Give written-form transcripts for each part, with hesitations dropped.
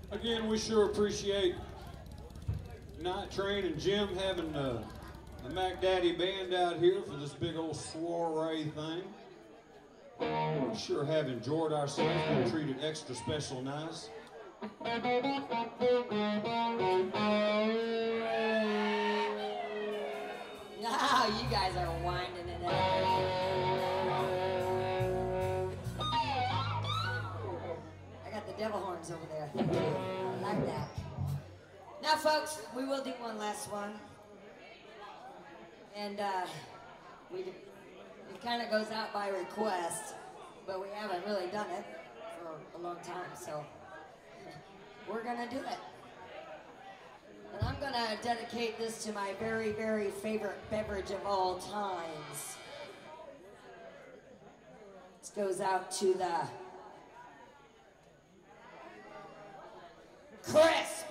Again, we sure appreciate Night Train and Jim having the Mac Daddy band out here for this big old soiree thing. We sure have enjoyed ourselves. Been treated extra special nice. Now you guys are winding it up. I got the devil horns over there. Thank you. I like that. Now, folks, we will do one last one. And it kind of goes out by request, but we haven't really done it for a long time, so we're gonna do it. And I'm gonna dedicate this to my very, very favorite beverage of all times. This goes out to the crisp,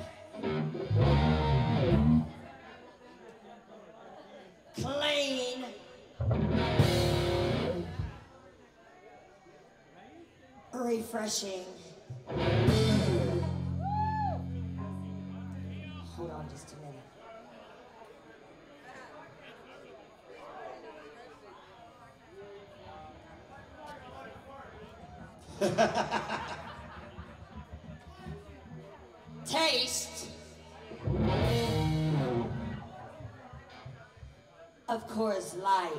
clean, refreshing. Hold on just a minute. Taste of Coors Light.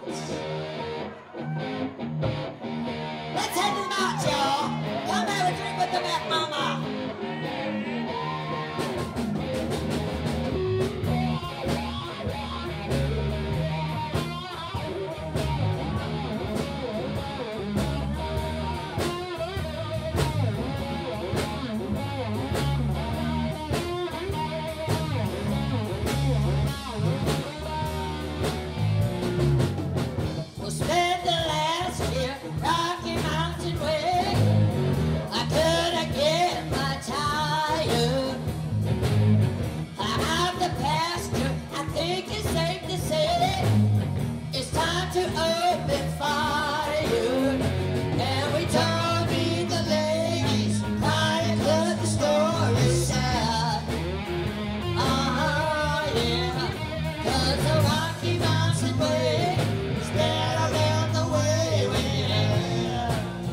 Let's head them out, y'all. Come have a drink with the Mac Mama. We'll spend the last year Rocky Mountain Way. I couldn't get my tire. I'm out the pasture. I think it's safe to say it's time to open fire. And we don't need the ladies crying 'cause the story's sad. Yeah, 'cause the Rocky Mountain Way is better than the way we are.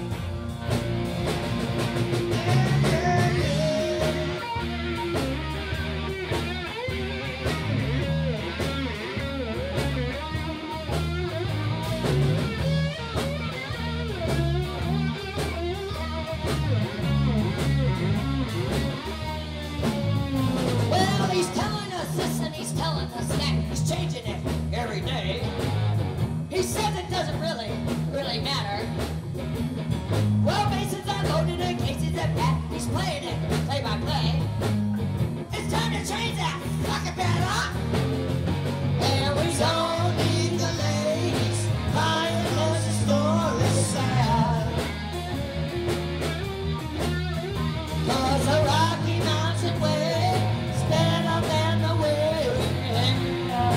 Well, he's telling us this and he's telling us that. He's changing it every day. He says it doesn't really matter. Well, bases are loaded and cases are packed. He's playing it play by play. It's time to change that fucking better. And we don't need the ladies crying 'cause the story's sad. 'Cause the Rocky Mountain Way is better than the way we are.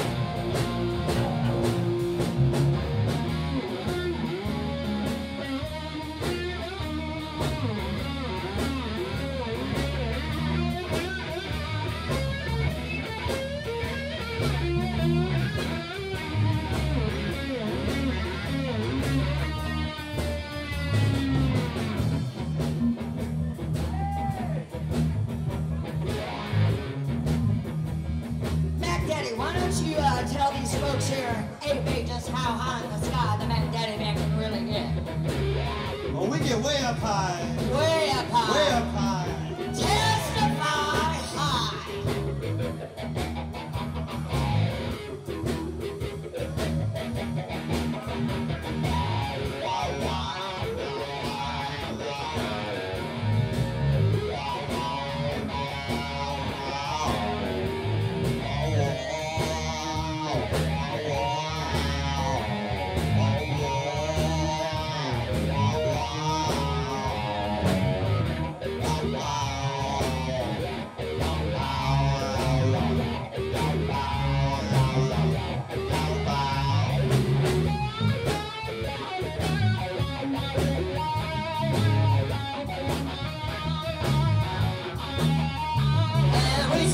Mac Daddy, why don't you tell these folks here, A-Bay, just how high in the sky the Mac Daddy man can really get? Oh, we get way up high. Way up high. Way up high. Testify high.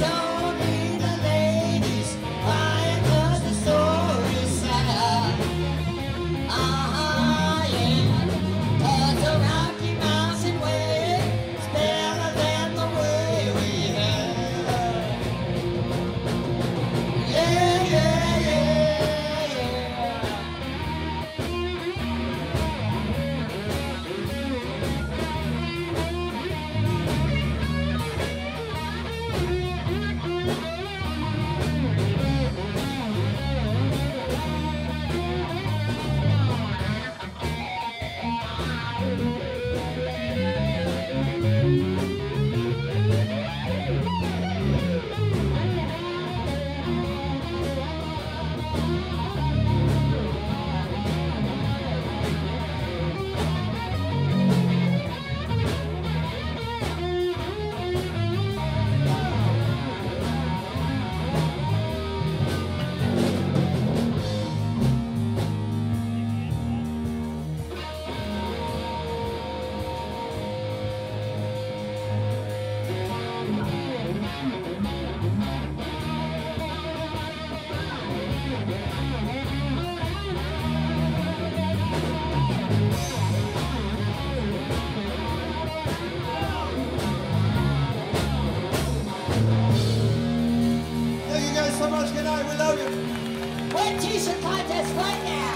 only the ladies crying 'cause the story's sad. Yeah. 'Cause the Rocky Mountain way is better than the way we had. Yeah, yeah, yeah, yeah. Thank you guys so much. Good night. We love you. Win t-shirt contest right now.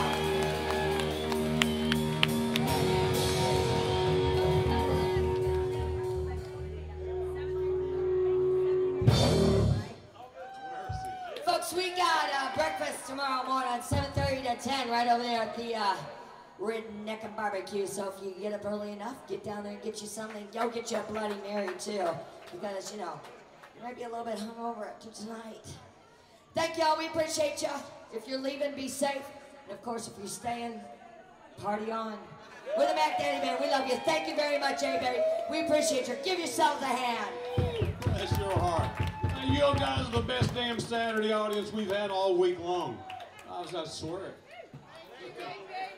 Folks, we got breakfast tomorrow morning, 7:30 to 10, right over there at the Redneck and Barbecue. So if you get up early enough, get down there and get you something. Go get you a Bloody Mary too, because you know you might be a little bit hungover after tonight. Thank y'all. We appreciate you. If you're leaving, be safe. And of course, if you're staying, party on. We're the Mac Daddy Band. We love you. Thank you very much, A-Berry. We appreciate you. Give yourselves a hand. Bless your heart. Now, you guys are the best damn Saturday audience we've had all week long. I swear it.